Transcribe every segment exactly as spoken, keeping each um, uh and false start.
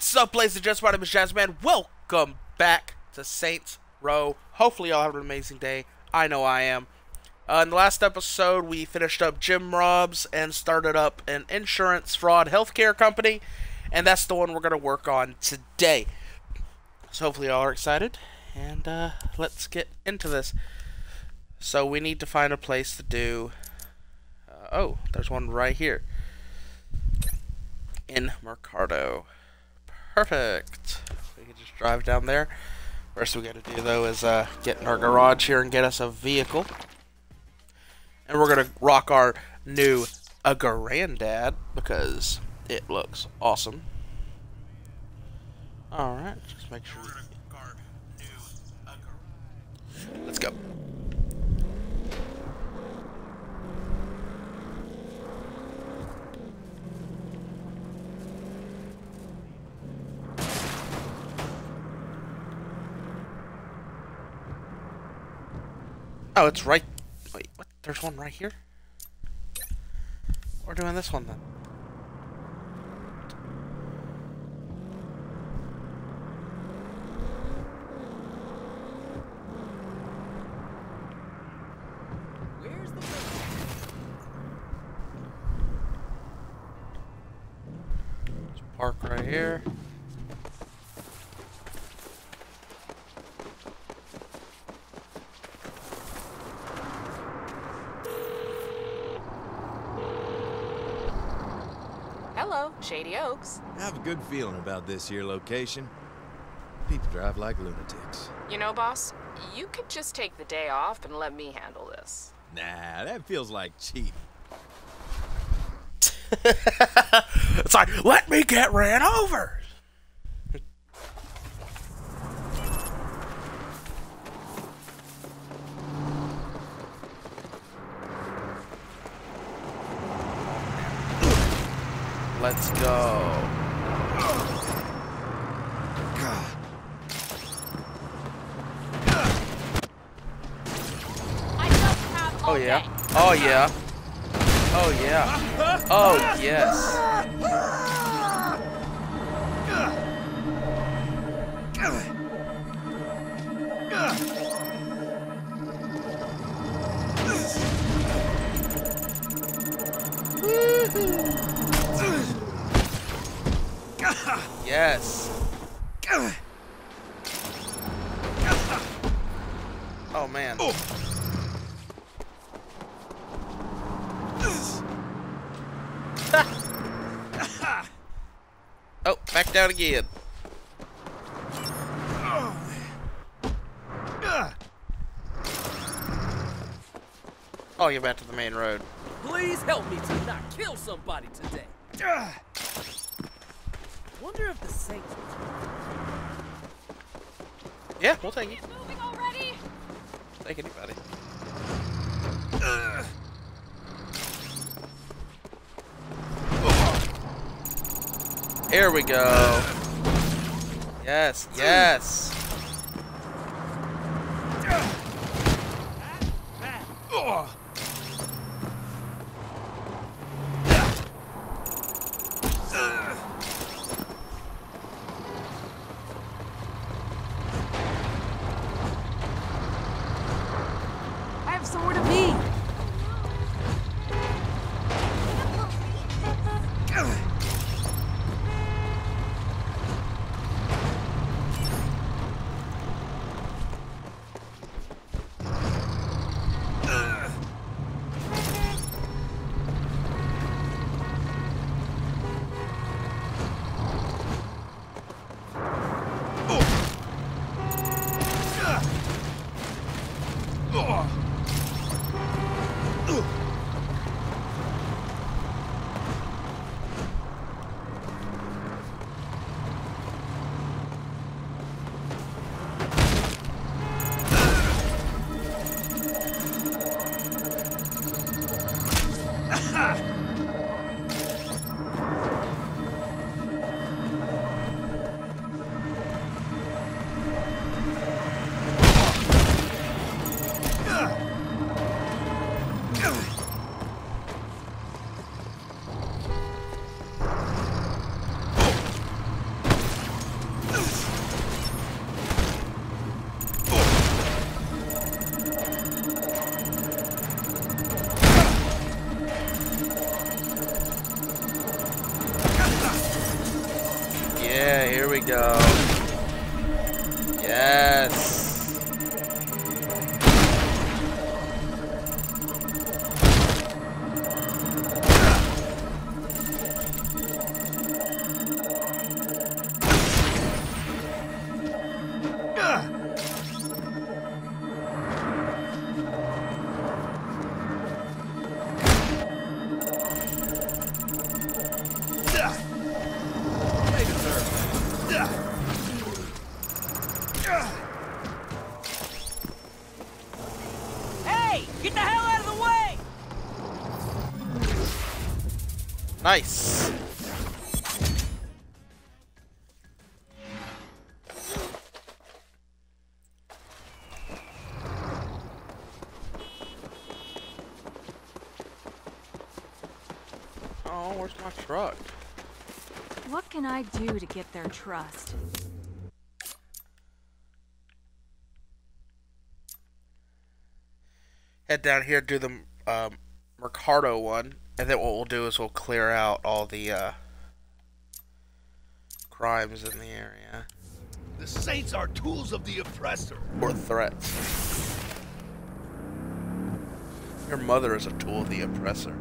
What's up, ladies and gents? My name is Jazzyman. Welcome back to Saints Row. Hopefully y'all have an amazing day. I know I am. Uh, in the last episode, we finished up gym robs and started up an insurance fraud healthcare company, and that's the one we're going to work on today. So hopefully y'all are excited, and uh, let's get into this. So we need to find a place to do... Uh, oh, there's one right here. In Mercado. Perfect. We can just drive down there. First we gotta do though is uh, get in our garage here and get us a vehicle. And we're gonna rock our new a granddad because it looks awesome. Alright, just make sure we let's go. Oh, it's right... Wait, what? There's one right here? We're doing this one, then. Where's the... Let's park right here. Hello, Shady Oaks. I have a good feeling about this here location. People drive like lunatics. You know, boss, you could just take the day off and let me handle this. Nah, that feels like cheating. It's like, let me get ran over! Let's go. Oh yeah. Oh yeah. Oh yeah. Oh yes. Yes. Oh man. Oh, back down again. Oh, you're back to the main road. Please help me to not kill somebody today. Wonder if the Saints. Yeah, we'll take it. It's moving already. Take anybody. Here we go. Yes, yes. I have somewhere to be. Here we go. Yes. Hey, get the hell out of the way! Nice. Oh, where's my truck? What can I do to get their trust? Head down here, do the um, Mercado one, and then what we'll do is we'll clear out all the uh, crimes in the area. The Saints are tools of the oppressor. Or threats. Your mother is a tool of the oppressor.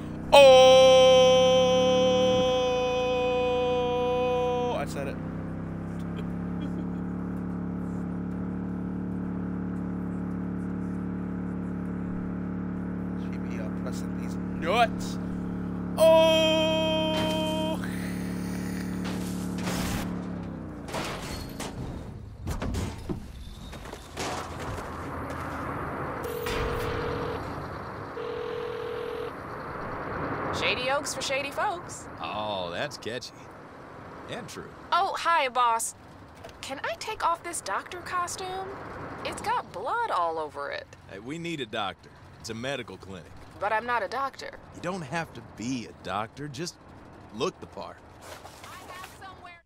Oh! I said it. She be oppressing these nuts. Oh! Shady oaks for shady folks. Oh, that's catchy. And true. Oh, hi, boss. Can I take off this doctor costume? It's got blood all over it. Hey, we need a doctor. It's a medical clinic. But I'm not a doctor. You don't have to be a doctor, just look the part. I have somewhere.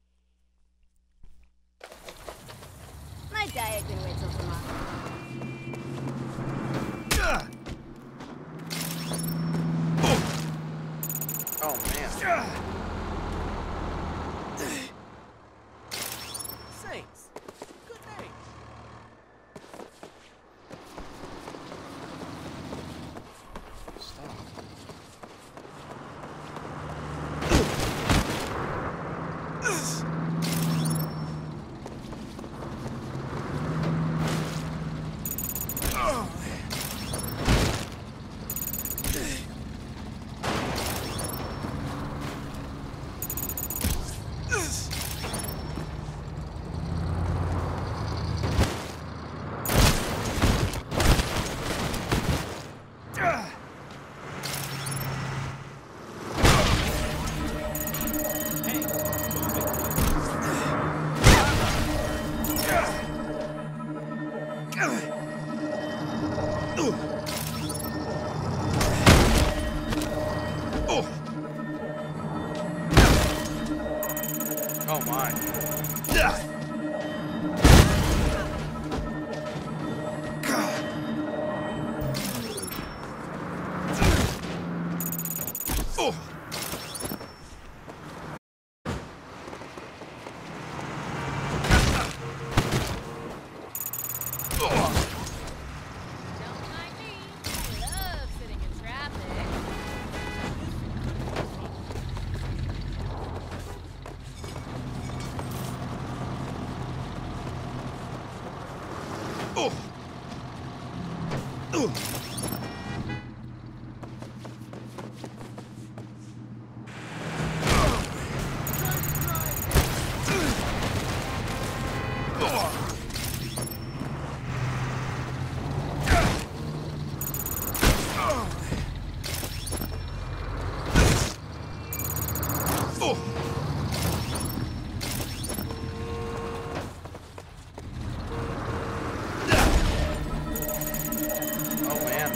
My diet can wait till tomorrow. Oh, man. Saints, good name. Stop. Oh my. Don't mind me. I love sitting in traffic. Oh man.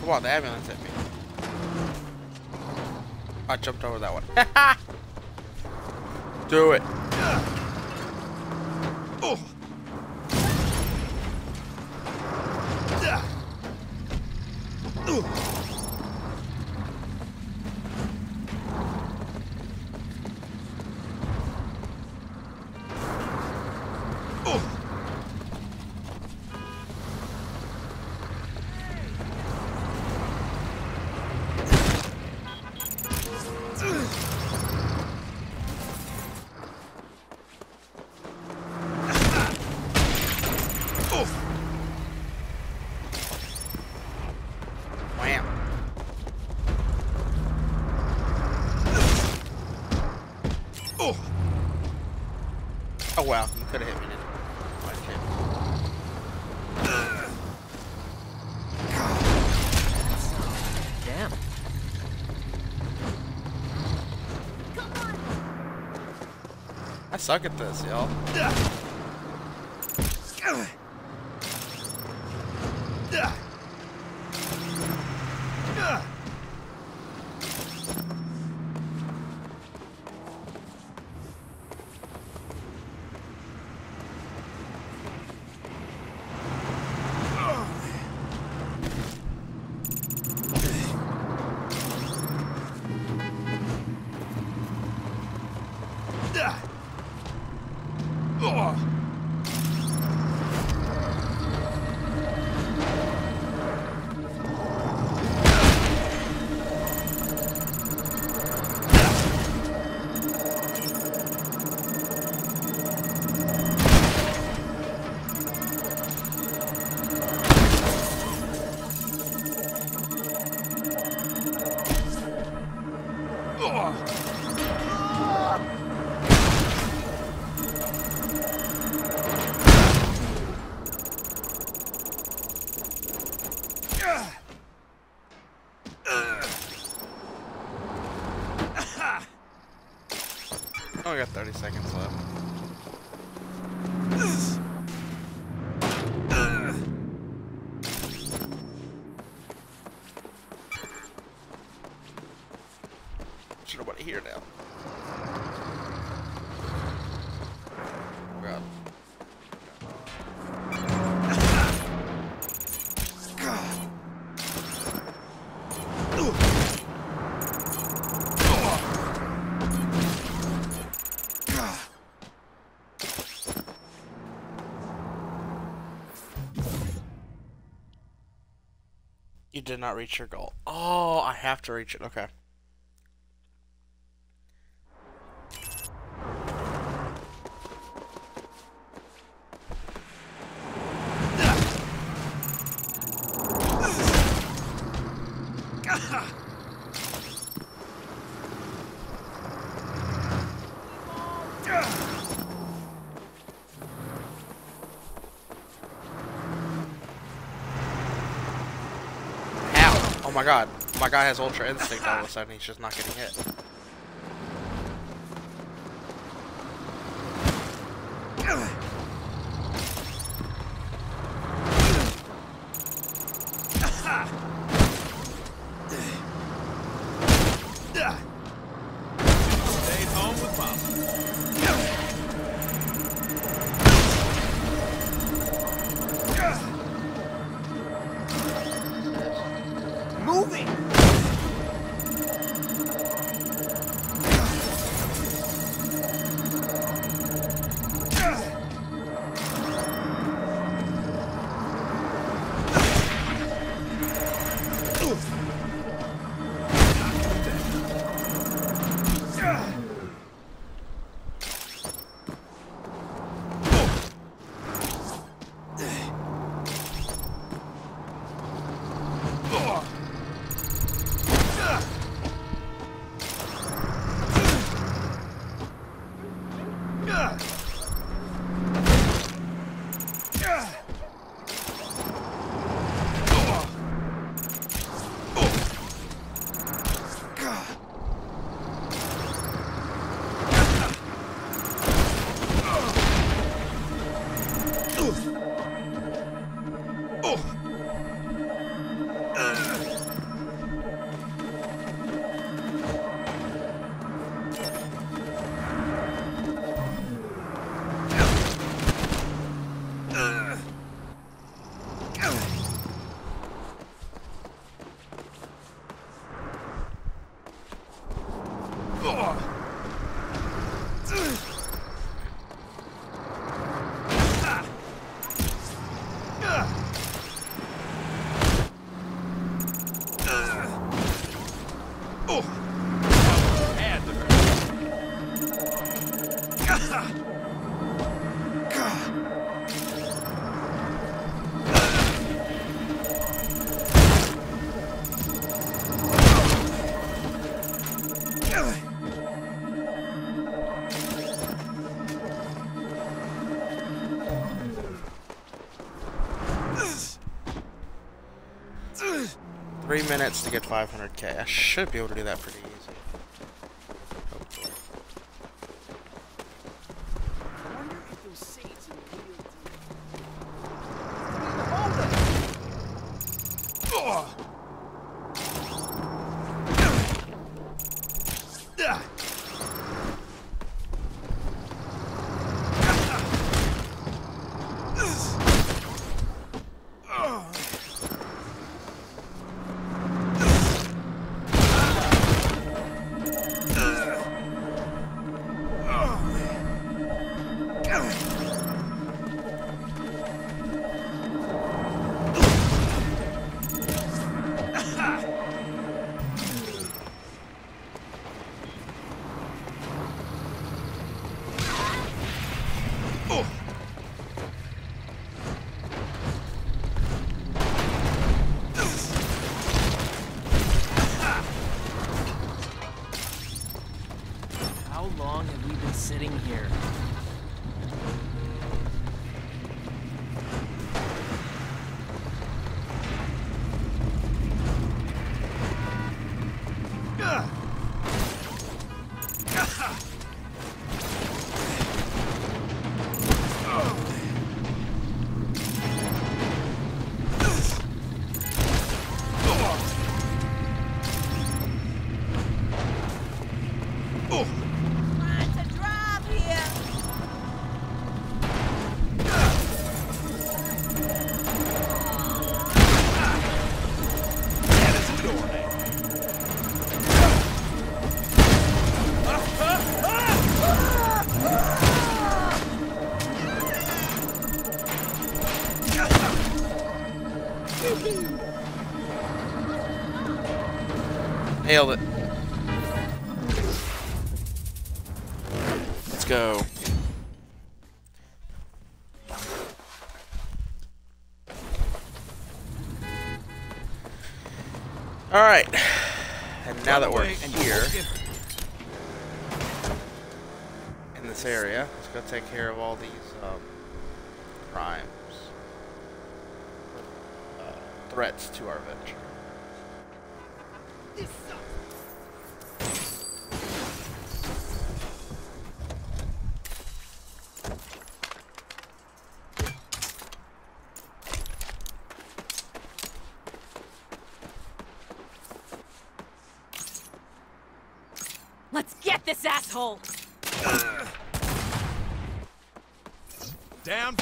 come on, the ambulance hit me. I jumped over that one. Do it. Oh. Wham. Oh. Oh wow, you could have hit me then. Why'd you hit me? Damn. I suck at this, y'all. Oh. Oh, I got thirty seconds left. There's nobody here now. Oh god. You did not reach your goal. Oh, I have to reach it. Okay. Oh my god, my guy has Ultra Instinct all of a sudden, he's just not getting hit. Stayed home with Mom. Moving! Three minutes to get five hundred K. I should be able to do that pretty easy. Hopefully. I wonder if those saints in the real How long have we been sitting here? Nailed it. Let's go. Alright. And now that we're here in this area, let's go take care of all these um, crimes. Uh, threats to our venture. Let's get this asshole! Down.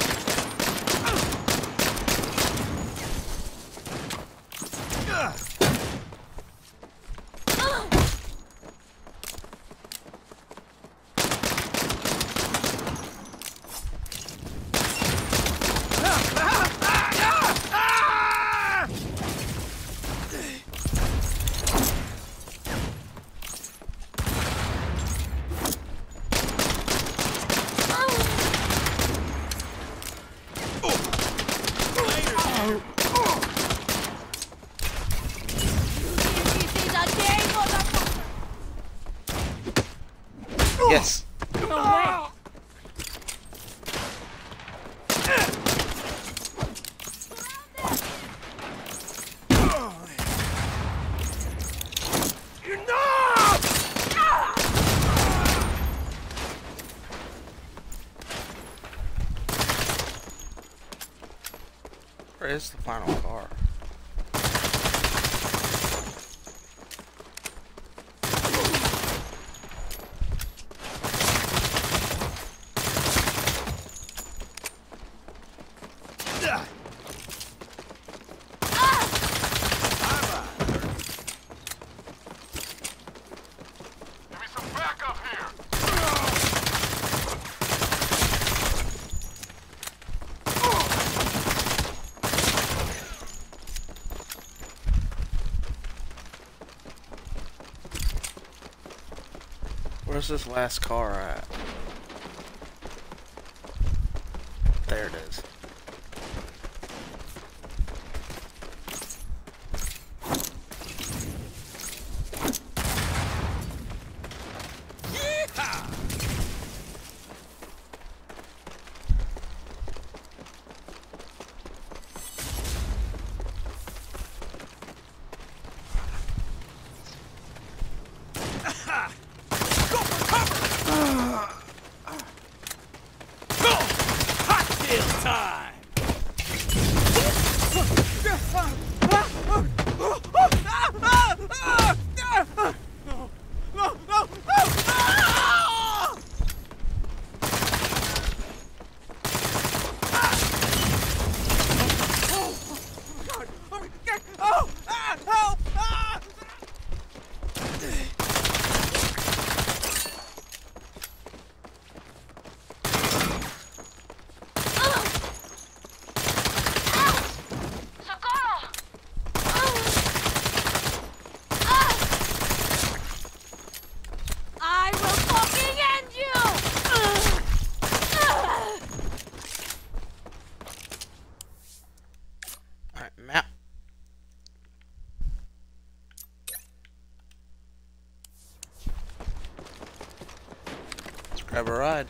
Yes. No way! Where is the final car? Where's this last car at? There it is. Grab a ride.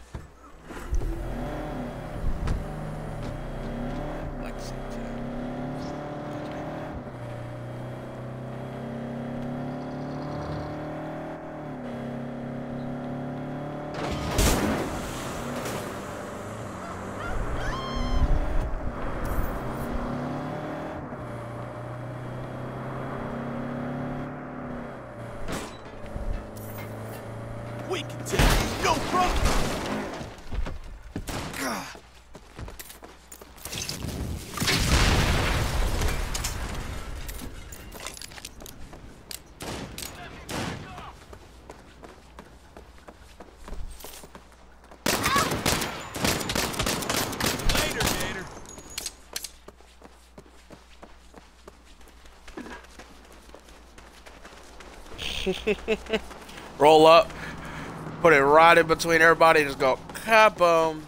We can take you, no problem. Roll up, put it right in between everybody, and just go kaboom.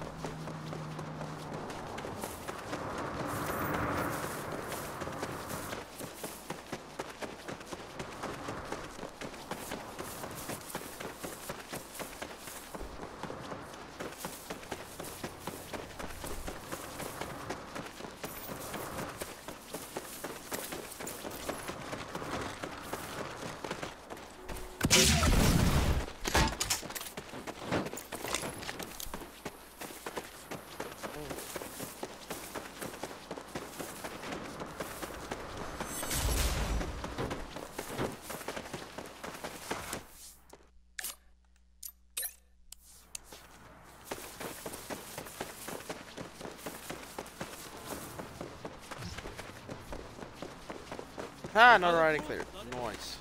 Ah, another riding clear. Nice.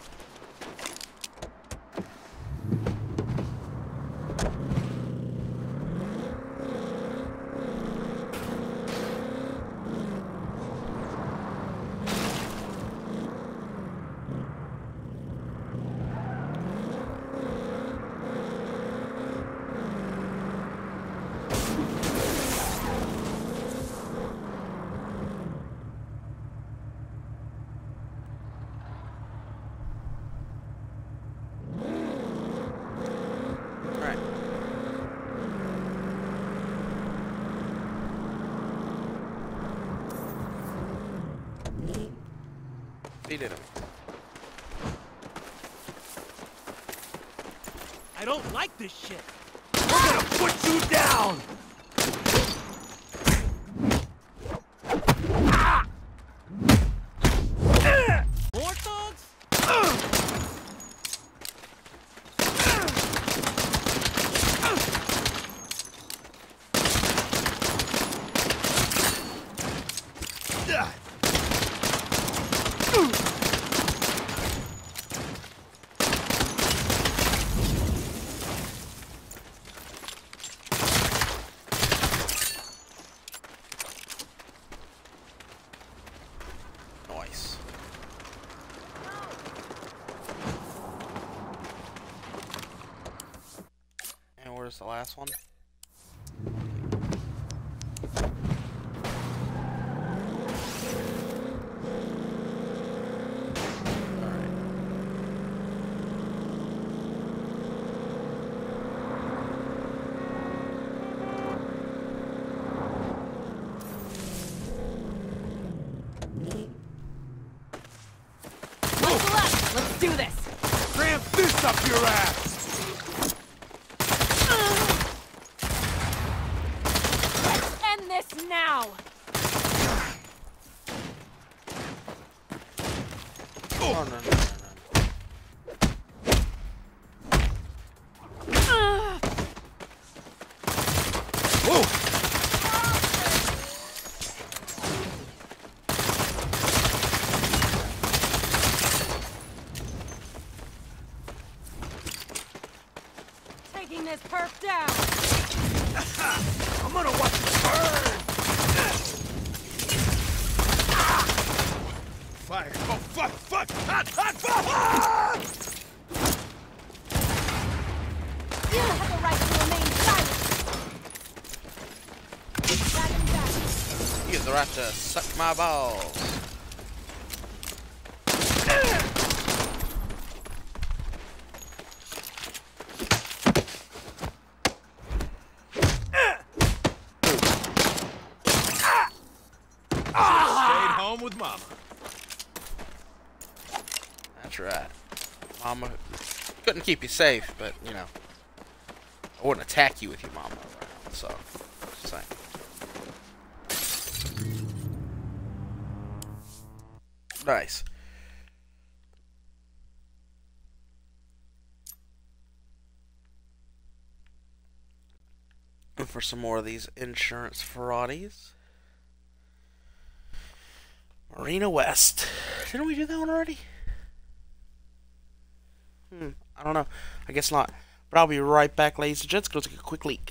He did it. I don't like this shit. We're gonna put you down. Ah! More thugs? Where's the last one? Let's do this! Cram this up your ass! Let's end this now! Oh, no, no, no, no. Taking this perk down! I'm gonna watch you burn! Fire! Oh, fuck! Fuck! Hot! Hot! Fuck! You have the right to remain silent! Dragon back. You have the right to suck my balls. Stayed home with Mama. That's right. Mama couldn't keep you safe, but, you know, I wouldn't attack you with your mama around, so, just saying. Nice. And for some more of these insurance fraudies. Marina West. Didn't we do that one already? Hmm, I don't know. I guess not. But I'll be right back, ladies and gents. Go take a quick leak.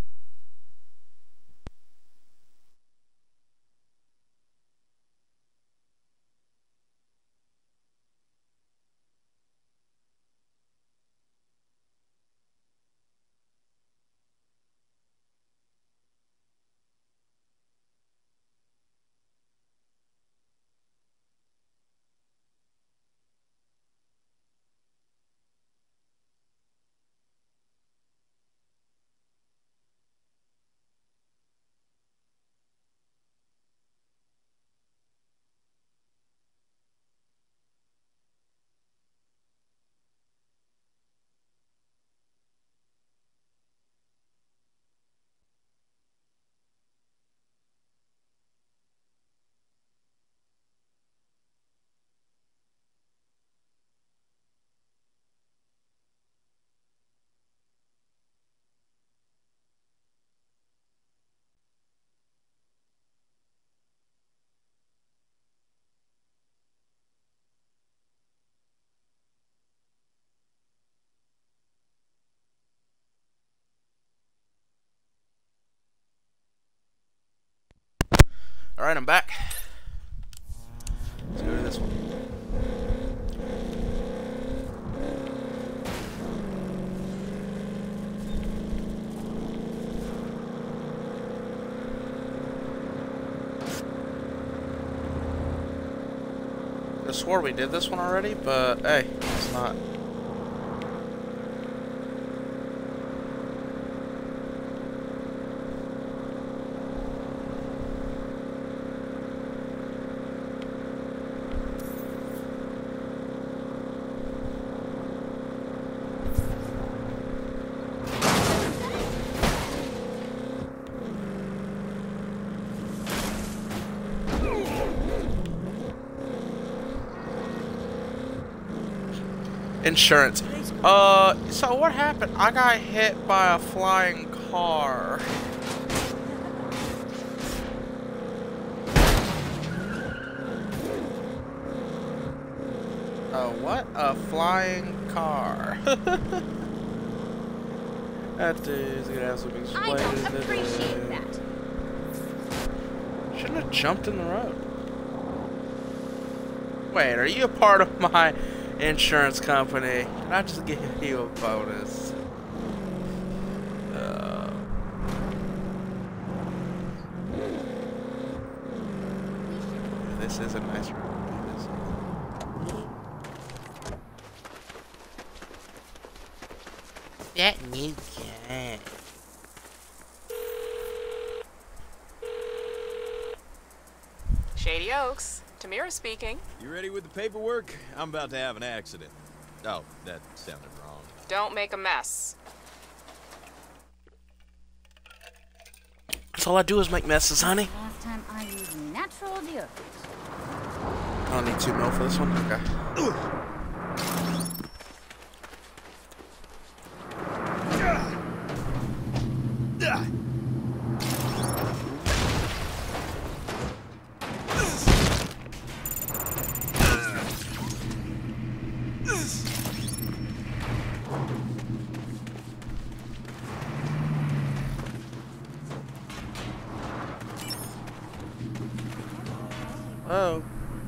Alright, I'm back. Let's go to this one. I swore we did this one already, but hey, it's not. Insurance. Uh, so what happened? I got hit by a flying car. Uh, what? A flying car. That dude's gonna have some explaining. I don't appreciate that. Shouldn't have jumped in the road. Wait, are you a part of my insurance company? Can I just give you a bonus? Uh, this is a nice room. That new guy. Shady Oaks. Tamira speaking. You ready with the paperwork? I'm about to have an accident. Oh, that sounded wrong. Don't make a mess. That's all I do is make messes, honey. Last time I used natural deodorant. I don't need two mil for this one. Okay. Oh.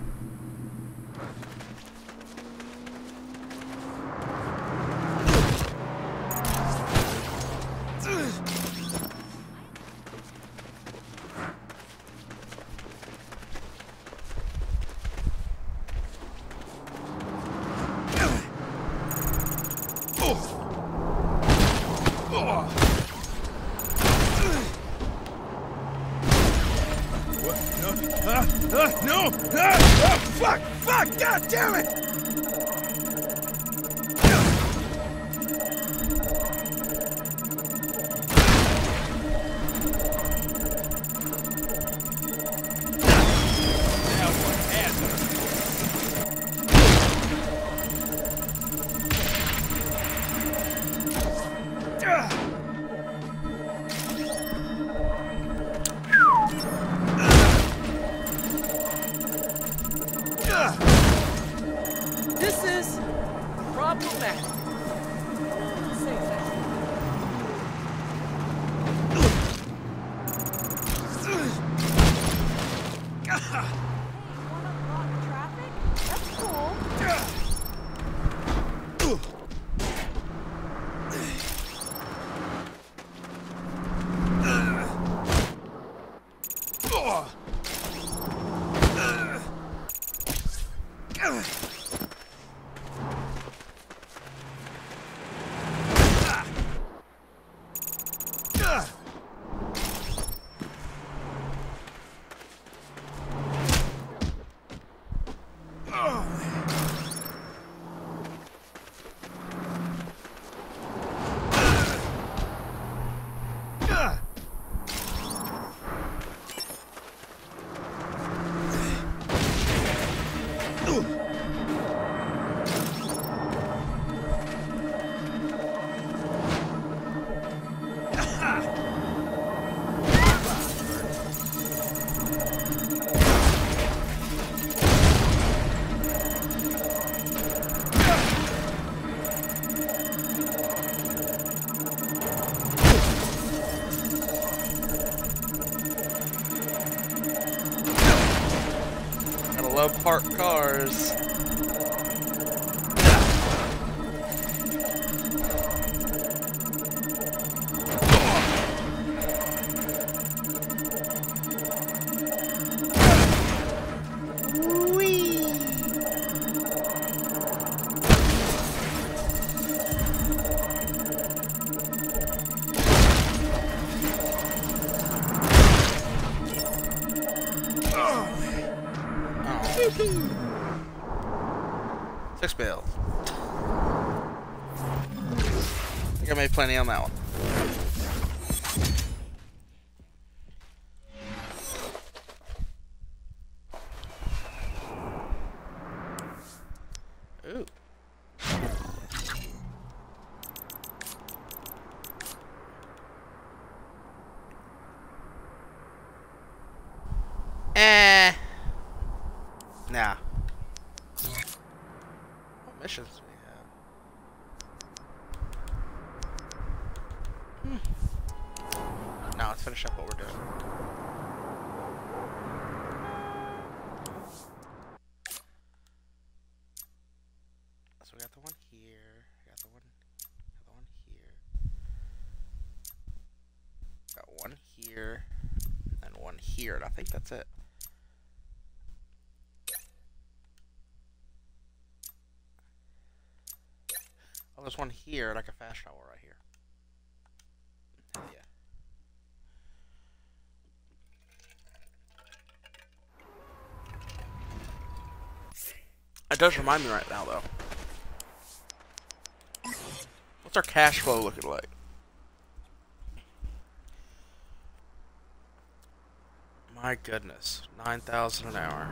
Uh, uh, no! Ah, oh, fuck! Fuck! God damn it! Now what happened? This is problematic. Say that. Wanna block traffic? That's cool. Gotta love parked cars. Six bills. I think I made plenty on that one. Ooh. Eh. Nah. What missions do we have? Hmm. Now let's finish up what we're doing. So we got the one here. We got the one. Got the one here. here, and one here, and I think that's it. Oh, there's one here, like a fast travel right here. Hell yeah. It does remind me right now, though. What's our cash flow looking like? My goodness, nine thousand an hour.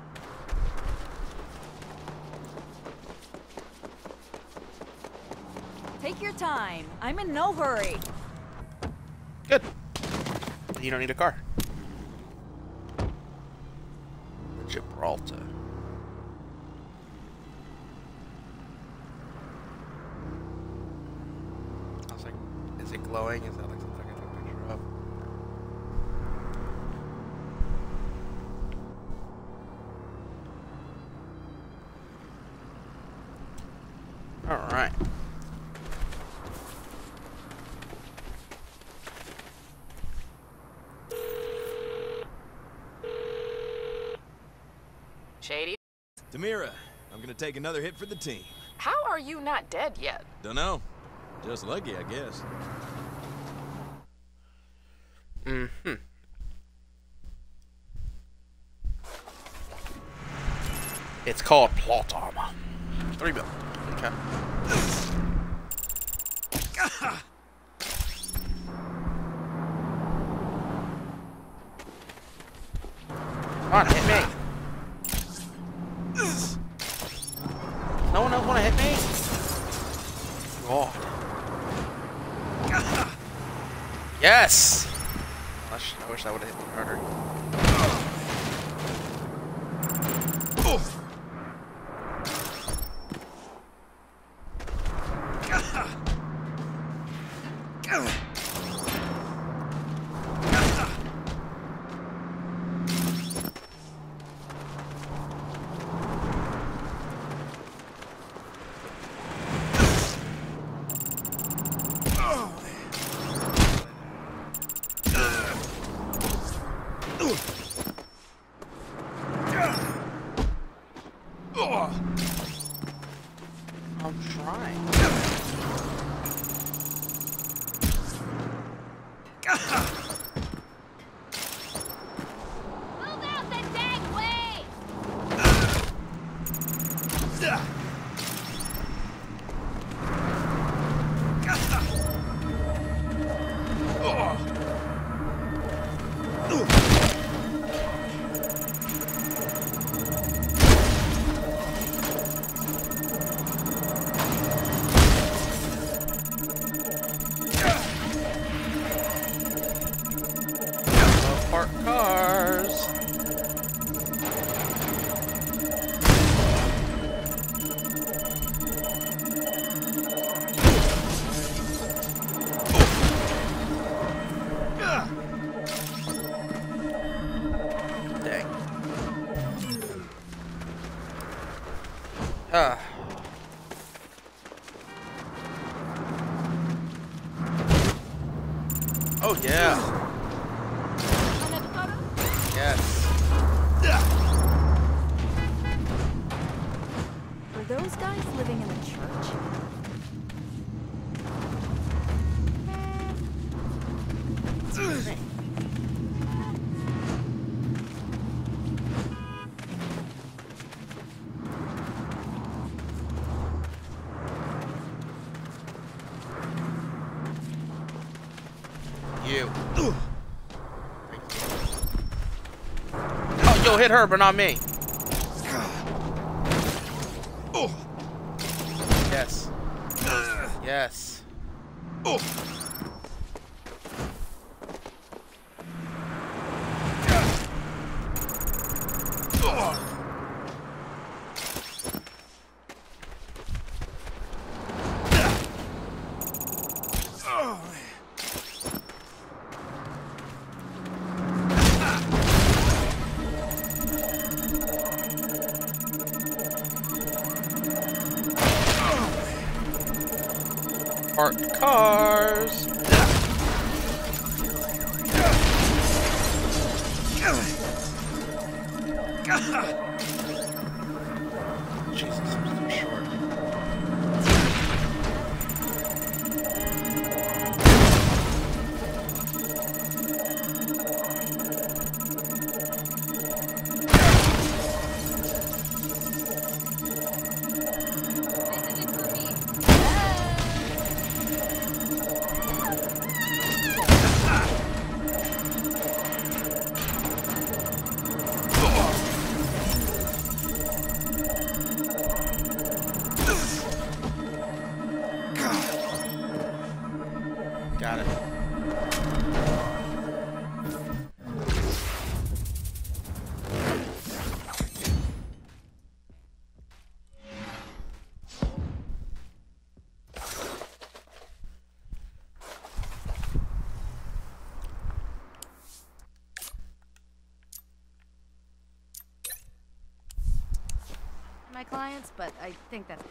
Take your time. I'm in no hurry. Good. You don't need a car. Gibraltar. I was like, is it glowing? Is that like something I can take a picture of? Alright. Shady, Tamira, I'm gonna take another hit for the team. how are you not dead yet? Dunno. Just lucky, I guess. Mm-hmm. It's called plot armor. Three mil. Okay. Come on, hit me. No one else want to hit me? God. Yes! I, sh I wish I would have hit me harder. I'm trying. Move out the dang way! Park cars. Dang. Ah. Oh yeah. Yes. Are those guys living in a church? You. Oh, yo, hit her, but not me. Yes. Yes. Parked cars. Jesus, I'm so short. Got it. My clients, but I think that's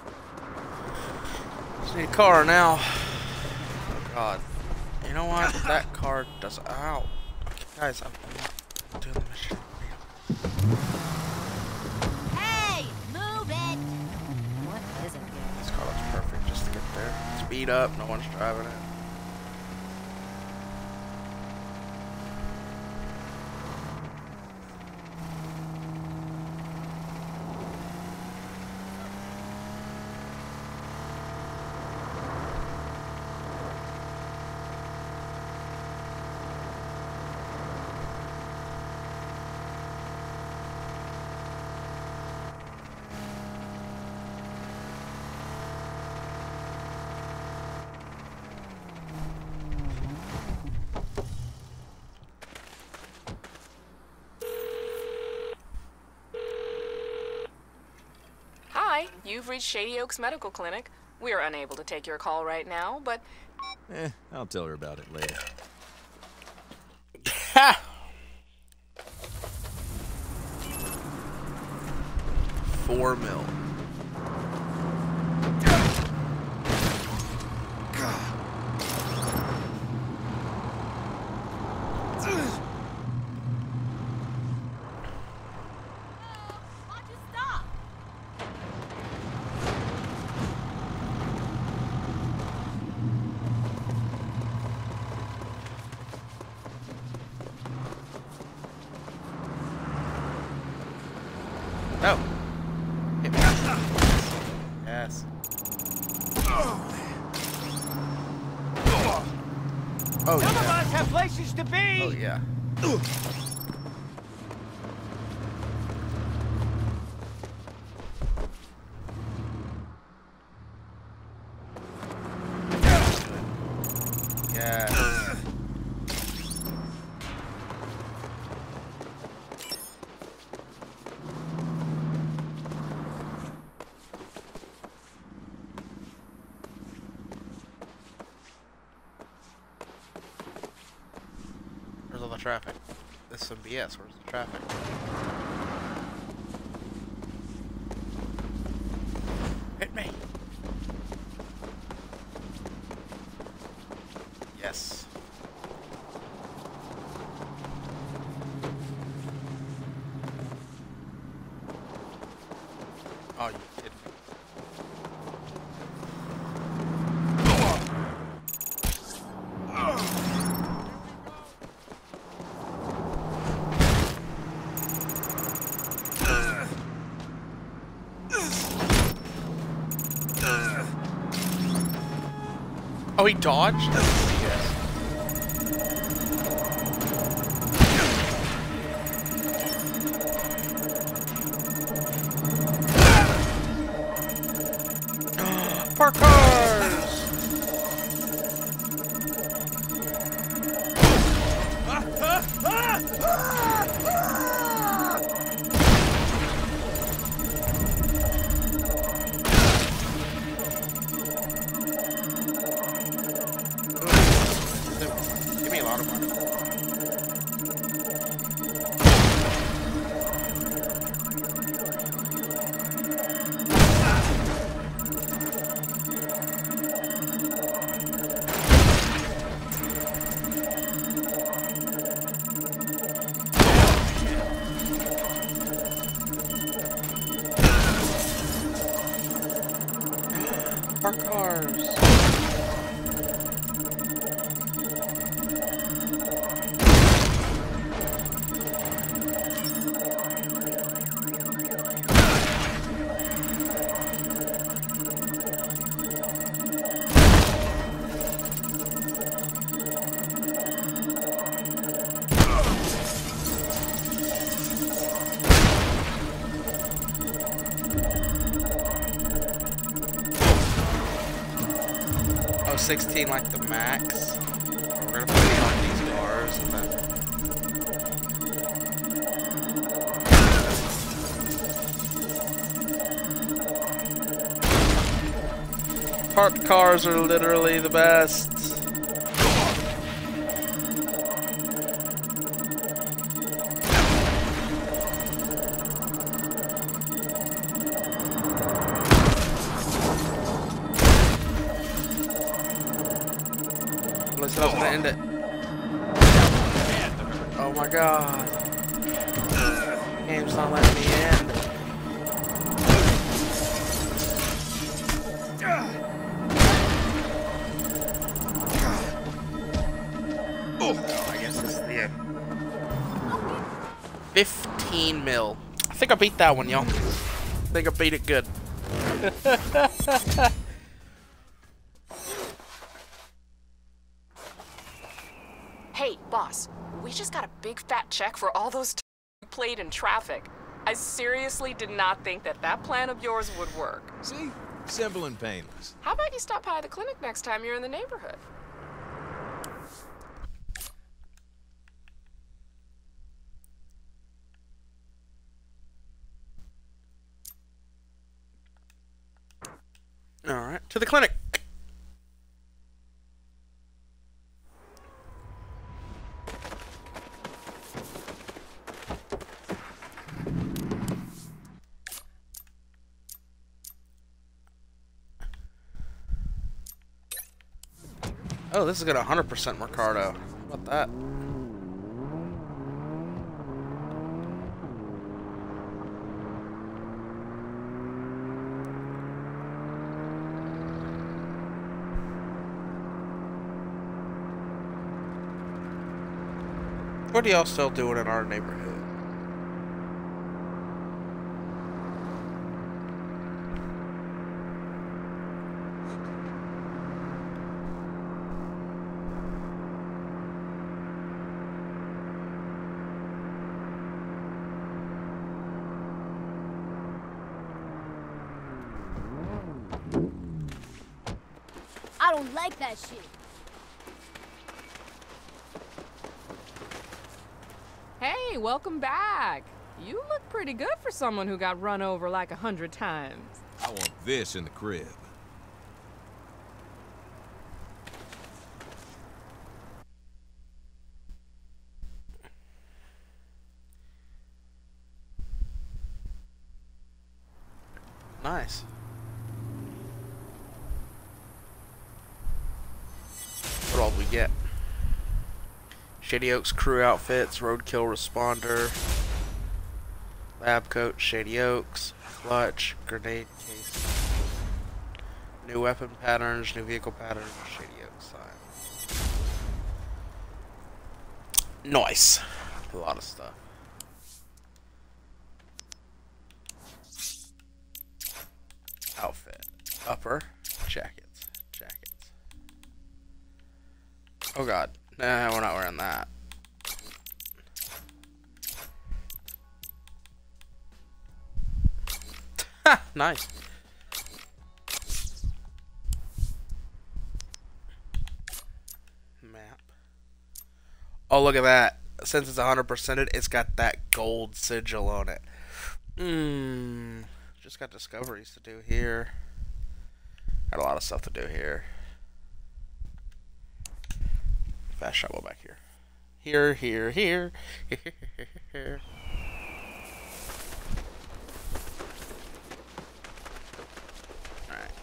Just need a car now. Oh god. You know what? That car does. Ow. Okay, guys, I'm, I'm not doing the mission. Hey, move it! what is it? This car looks perfect just to get there. Speed up, no one's driving it. Hi, you've reached Shady Oaks Medical Clinic. We are unable to take your call right now, but Eh, I'll tell her about it later. Ha! Four mil. Why'd you stop? No. Hit me. Yes. Oh Some of yeah. us have places to be! Oh yeah. Yeah. Where's all the traffic? This is some B S. Where's the traffic? Hit me. Yes. Oh, you did. Oh, he dodged? Yes. Park cars! Give me a lot of money. Oh, sixteen like the max. We're gonna put it on these cars and then... Parked cars are literally the best. Let's hope to end it. Oh my god. Game's not letting me end. Oh, I guess this is the end. fifteen mil. I think I beat that one, y'all. I think I beat it good. Hey, boss, we just got a big fat check for all those t you played in traffic. I seriously did not think that that plan of yours would work. See? Simple and painless. How about you stop by the clinic next time you're in the neighborhood? Alright, to the clinic. Oh, this is got one hundred percent Mercado. How about that? What are y'all still doing in our neighborhood? I don't like that shit. Hey, welcome back. You look pretty good for someone who got run over like a hundred times. I want this in the crib. Nice. What all do we get? Shady Oaks crew outfits, roadkill responder, lab coat, Shady Oaks, clutch, grenade case, new weapon patterns, new vehicle patterns, Shady Oaks sign. Nice. A lot of stuff. Outfit, upper, jackets, jackets. Oh god. Nah, we're not wearing that. Ha! Nice. Map. Oh, look at that. Since it's one hundred percented, it's got that gold sigil on it. Mmm. Just got discoveries to do here. Got a lot of stuff to do here. Fast travel back here. Here, here, here. Here, here, here. Alright.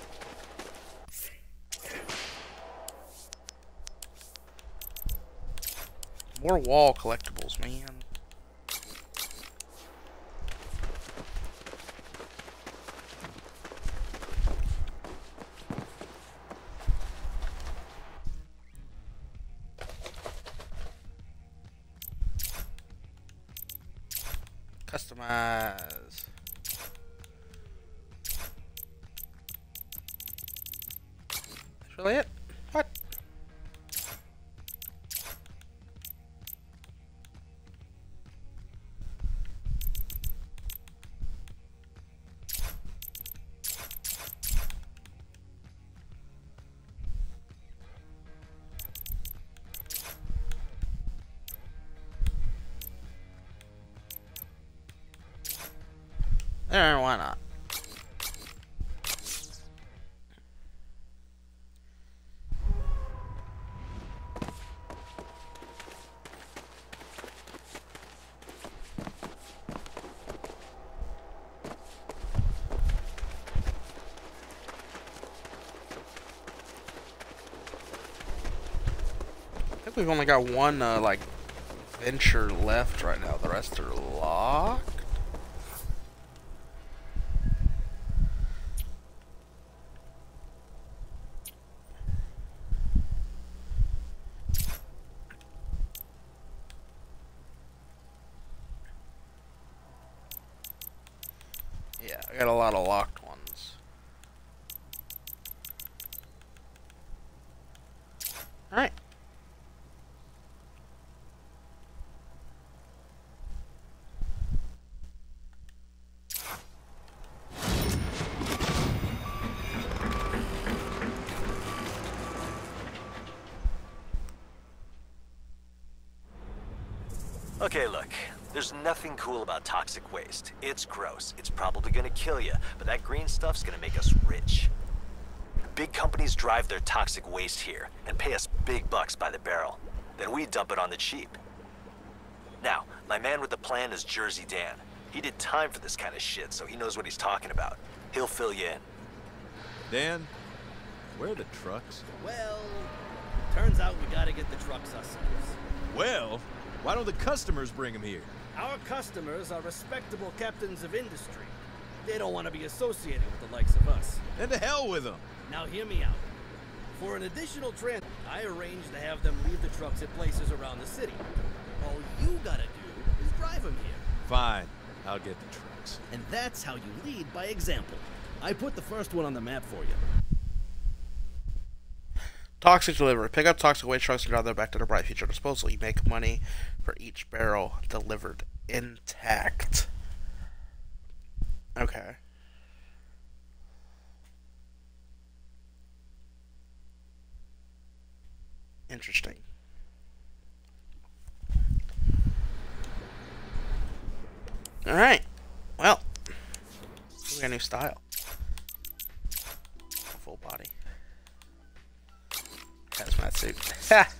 More wall collectibles, man. Customize. That's really it? What? Eh, why not? I think we've only got one, uh, like, venture left right now. The rest are locked. Yeah, I got a lot of locked ones. Alright. Okay, look. There's nothing cool about toxic waste. It's gross. It's probably gonna kill you, but that green stuff's gonna make us rich. Big companies drive their toxic waste here and pay us big bucks by the barrel. Then we dump it on the cheap. Now, my man with the plan is Jersey Dan. He did time for this kind of shit, so he knows what he's talking about. He'll fill you in. Dan, where are the trucks? Well, turns out we gotta get the trucks ourselves. Well, why don't the customers bring them here? Our customers are respectable captains of industry. They don't want to be associated with the likes of us. And to hell with them. Now hear me out. For an additional trans, I arranged to have them leave the trucks at places around the city. All you gotta do is drive them here. Fine, I'll get the trucks. And that's how you lead by example. I put the first one on the map for you. Toxic delivery. Pick up toxic waste trucks and drive them back to the bright future disposal. You make money for each barrel delivered intact. Okay. Interesting. Alright. Well. We got a new style. Full body. Hazmat suit. Ha!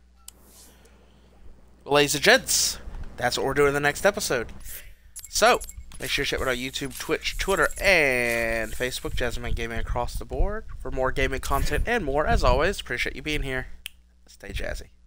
Ladies and gents, that's what we're doing in the next episode. So, make sure you check out our YouTube, Twitch, Twitter, and Facebook, Jazzyman Gaming across the board, for more gaming content and more. As always, appreciate you being here. Stay jazzy.